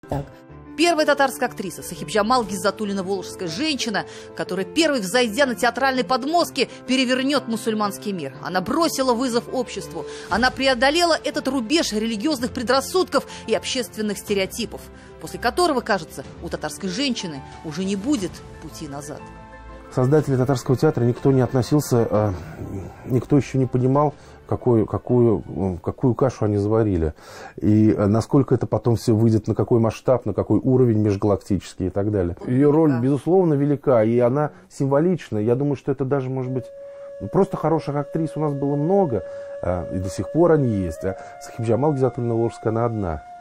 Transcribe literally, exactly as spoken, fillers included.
Так. Первая татарская актриса Сахибжамал Гиззатуллина-Волжская, женщина, которая первой, взойдя на театральной подмостке, перевернет мусульманский мир. Она бросила вызов обществу. Она преодолела этот рубеж религиозных предрассудков и общественных стереотипов, после которого, кажется, у татарской женщины уже не будет пути назад. Создатели татарского театра никто не относился, никто еще не понимал, какую, какую, какую кашу они заварили. И насколько это потом все выйдет, на какой масштаб, на какой уровень межгалактический и так далее. Ее роль, безусловно, велика, и она символична. Я думаю, что это даже, может быть, просто хороших актрис у нас было много, и до сих пор они есть. А Сахибжамал Гиззатуллина-Волжская, она одна.